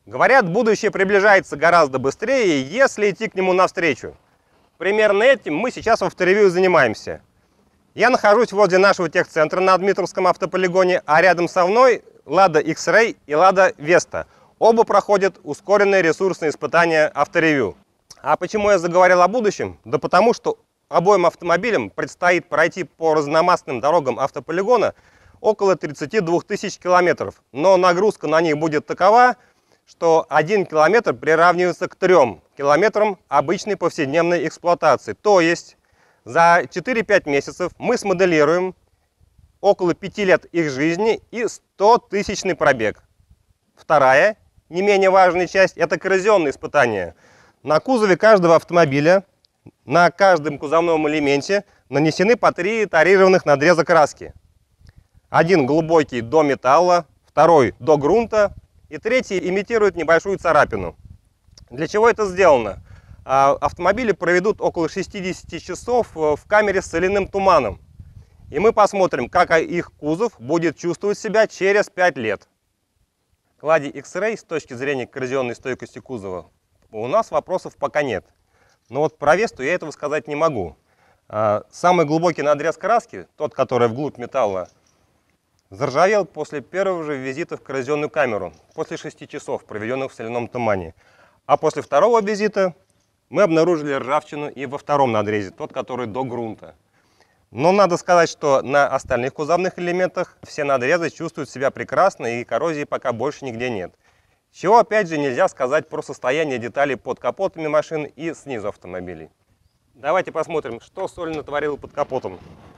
Говорят, будущее приближается гораздо быстрее, если идти к нему навстречу. Примерно этим мы сейчас в авторевью занимаемся. Я нахожусь возле нашего техцентра на Дмитровском автополигоне, а рядом со мной Lada X-Ray и Lada Vesta. Оба проходят ускоренные ресурсные испытания авторевью. А почему я заговорил о будущем? Да потому что обоим автомобилям предстоит пройти по разномастным дорогам автополигона около 32 тысяч километров. Но нагрузка на них будет такова, что 1 километр приравнивается к 3 километрам обычной повседневной эксплуатации. То есть за 4-5 месяцев мы смоделируем около 5 лет их жизни и 100-тысячный пробег. Вторая, не менее важная часть, это коррозионные испытания. На кузове каждого автомобиля, на каждом кузовном элементе нанесены по 3 тарированных надреза краски. Один глубокий до металла, второй до грунта и третий имитирует небольшую царапину. Для чего это сделано? Автомобили проведут около 60 часов в камере с соляным туманом. И мы посмотрим, как их кузов будет чувствовать себя через 5 лет. К Lada X-Ray с точки зрения коррозионной стойкости кузова у нас вопросов пока нет. Но вот про Весту я этого сказать не могу. Самый глубокий надрез краски, тот, который вглубь металла, заржавел после первого же визита в коррозионную камеру, после 6 часов, проведенных в соляном тумане. А после второго визита мы обнаружили ржавчину и во втором надрезе, тот, который до грунта. Но надо сказать, что на остальных кузовных элементах все надрезы чувствуют себя прекрасно и коррозии пока больше нигде нет. Чего опять же нельзя сказать про состояние деталей под капотами машин и снизу автомобилей. Давайте посмотрим, что соль натворила под капотом.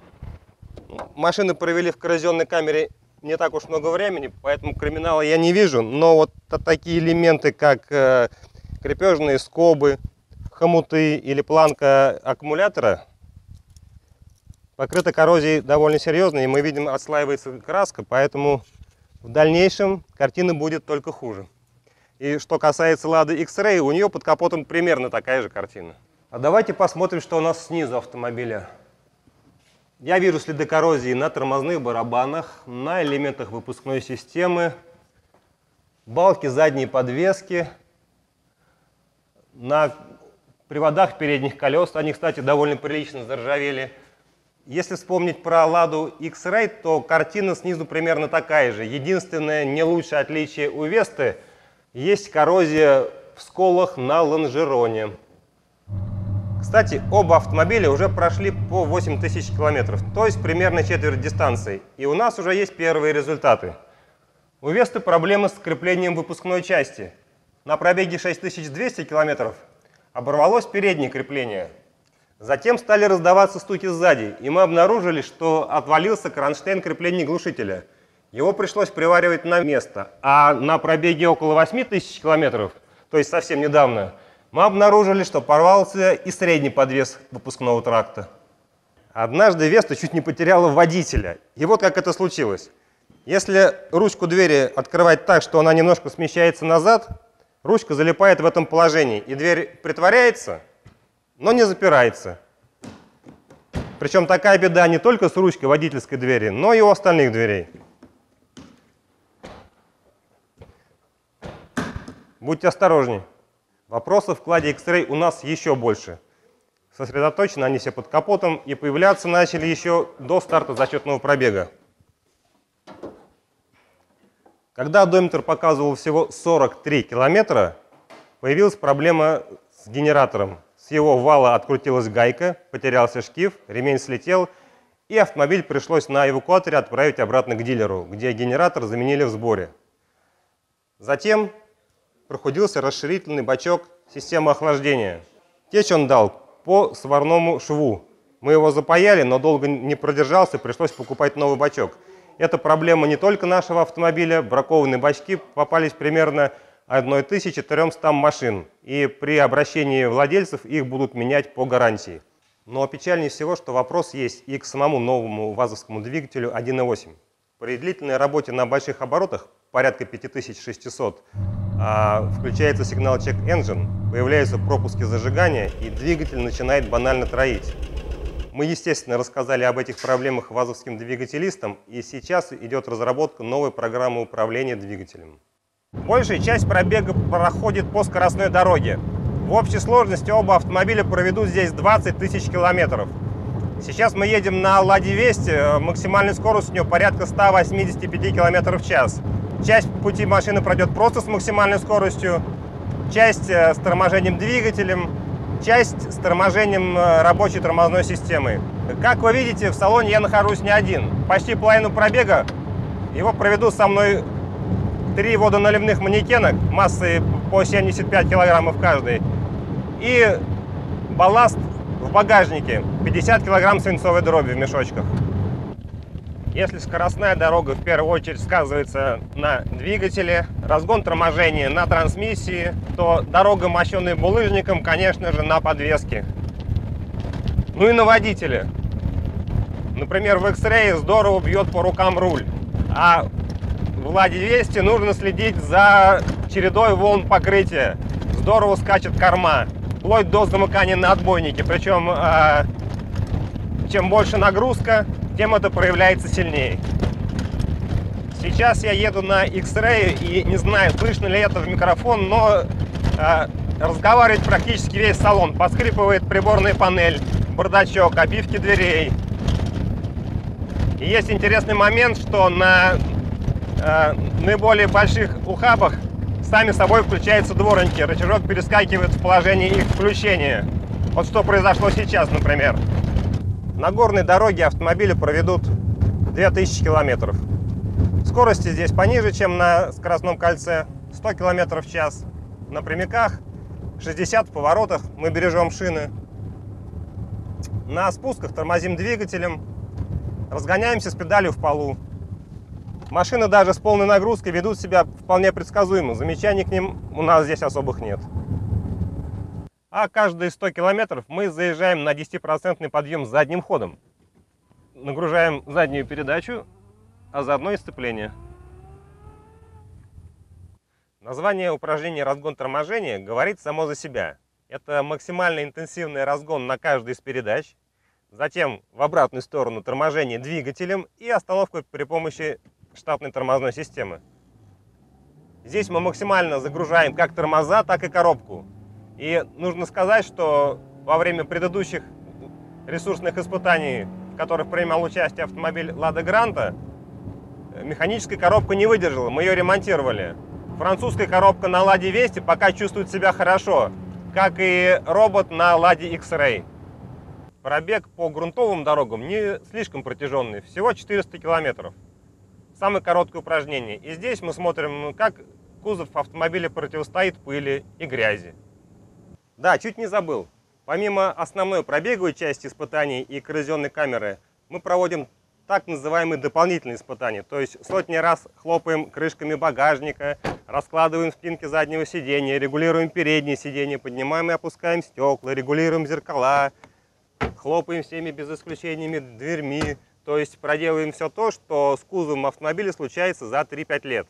Машины провели в коррозионной камере не так уж много времени, поэтому криминала я не вижу. Но вот такие элементы, как крепежные скобы, хомуты или планка аккумулятора, покрыта коррозией довольно серьезной, и мы видим, отслаивается краска, поэтому в дальнейшем картина будет только хуже. И что касается Lada X-Ray, у нее под капотом примерно такая же картина. А давайте посмотрим, что у нас снизу автомобиля. Я вижу следы коррозии на тормозных барабанах, на элементах выпускной системы, балки задней подвески, на приводах передних колес. Они, кстати, довольно прилично заржавели. Если вспомнить про Lada X-Ray, то картина снизу примерно такая же. Единственное не лучшее отличие у Весты — есть коррозия в сколах на лонжероне. Кстати, оба автомобиля уже прошли по 8000 километров, то есть примерно четверть дистанции. И у нас уже есть первые результаты. У Весты проблемы с креплением выпускной части. На пробеге 6200 километров оборвалось переднее крепление. Затем стали раздаваться стуки сзади, и мы обнаружили, что отвалился кронштейн крепления глушителя. Его пришлось приваривать на место. А на пробеге около 8000 километров, то есть совсем недавно, мы обнаружили, что порвался и средний подвес выпускного тракта. Однажды Веста чуть не потеряла водителя. И вот как это случилось. Если ручку двери открывать так, что она немножко смещается назад, ручка залипает в этом положении, и дверь притворяется, но не запирается. Причем такая беда не только с ручкой водительской двери, но и у остальных дверей. Будьте осторожней. Вопросов к Lada X-Ray у нас еще больше. Сосредоточены они все под капотом и появляться начали еще до старта зачетного пробега. Когда одометр показывал всего 43 километра, появилась проблема с генератором. С его вала открутилась гайка, потерялся шкив, ремень слетел, и автомобиль пришлось на эвакуаторе отправить обратно к дилеру, где генератор заменили в сборе. Затем прохудился расширительный бачок системы охлаждения. Течь он дал по сварному шву. Мы его запаяли, но долго не продержался, пришлось покупать новый бачок. Это проблема не только нашего автомобиля. Бракованные бачки попались примерно 1300 машин, и при обращении владельцев их будут менять по гарантии. Но печальнее всего, что вопрос есть и к самому новому вазовскому двигателю 1.8. При длительной работе на больших оборотах, порядка 5600, включается сигнал Check Engine, появляются пропуски зажигания, и двигатель начинает банально троить. Мы, естественно, рассказали об этих проблемах вазовским двигателистам, и сейчас идет разработка новой программы управления двигателем. Большая часть пробега проходит по скоростной дороге. В общей сложности оба автомобиля проведут здесь 20 тысяч километров. Сейчас мы едем на Ладе Весте, максимальная скорость у нее порядка 185 км в час. Часть пути машины пройдет просто с максимальной скоростью, часть с торможением двигателем, часть с торможением рабочей тормозной системы. Как вы видите, в салоне я нахожусь не один. Почти половину пробега его проведут со мной 3 водоналивных манекена массой по 75 килограммов каждый и балласт в багажнике 50 килограмм свинцовой дроби в мешочках. Если скоростная дорога в первую очередь сказывается на двигателе, разгон торможения на трансмиссии, то дорога, мощенная булыжником, конечно же, на подвеске. Ну и на водителе. Например, в X-Ray здорово бьет по рукам руль, а в Ладе Весте нужно следить за чередой волн покрытия. Здорово скачет корма, вплоть до замыкания на отбойнике. Причем, чем больше нагрузка, тем это проявляется сильнее. Сейчас я еду на X-Ray и не знаю, слышно ли это в микрофон, но разговаривает практически весь салон. Поскрипывает приборная панель, бардачок, обивки дверей. И есть интересный момент, что на наиболее больших ухабах сами собой включаются дворники. Рычажок перескакивает в положение их включения. Вот что произошло сейчас, например. На горной дороге автомобили проведут 2000 километров. Скорости здесь пониже, чем на скоростном кольце. 100 километров в час. На прямиках 60 в поворотах. Мы бережем шины. На спусках тормозим двигателем. Разгоняемся с педалью в полу. Машины даже с полной нагрузкой ведут себя вполне предсказуемо. Замечаний к ним у нас здесь особых нет. А каждые 100 километров мы заезжаем на 10% подъем задним ходом. Нагружаем заднюю передачу, а заодно и сцепление. Название упражнения «Разгон торможения» говорит само за себя. Это максимально интенсивный разгон на каждой из передач. Затем в обратную сторону торможение двигателем и остановка при помощи штатной тормозной системы. Здесь мы максимально загружаем как тормоза, так и коробку. И нужно сказать, что во время предыдущих ресурсных испытаний, в которых принимал участие автомобиль Лада Гранта, механическая коробка не выдержала, мы ее ремонтировали. Французская коробка на Ладе Весте пока чувствует себя хорошо, как и робот на Ладе X-Ray. Пробег по грунтовым дорогам не слишком протяженный, всего 400 километров. Самое короткое упражнение. И здесь мы смотрим, как кузов автомобиля противостоит пыли и грязи. Да, чуть не забыл. Помимо основной пробеговой части испытаний и коррозионной камеры, мы проводим так называемые дополнительные испытания. То есть сотни раз хлопаем крышками багажника, раскладываем спинки заднего сиденья, регулируем переднее сиденье, поднимаем и опускаем стекла, регулируем зеркала, хлопаем всеми без исключениями дверьми. То есть проделываем все то, что с кузовом автомобиля случается за 3-5 лет.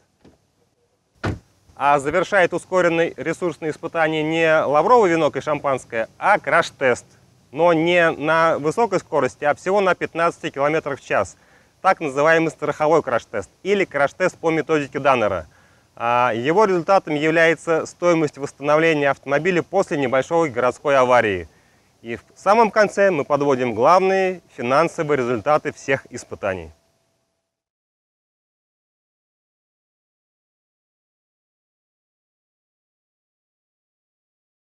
А завершает ускоренное ресурсное испытание не лавровый венок и шампанское, а краш-тест. Но не на высокой скорости, а всего на 15 км в час. Так называемый страховой краш-тест или краш-тест по методике Даннера. Его результатом является стоимость восстановления автомобиля после небольшой городской аварии. И в самом конце мы подводим главные финансовые результаты всех испытаний.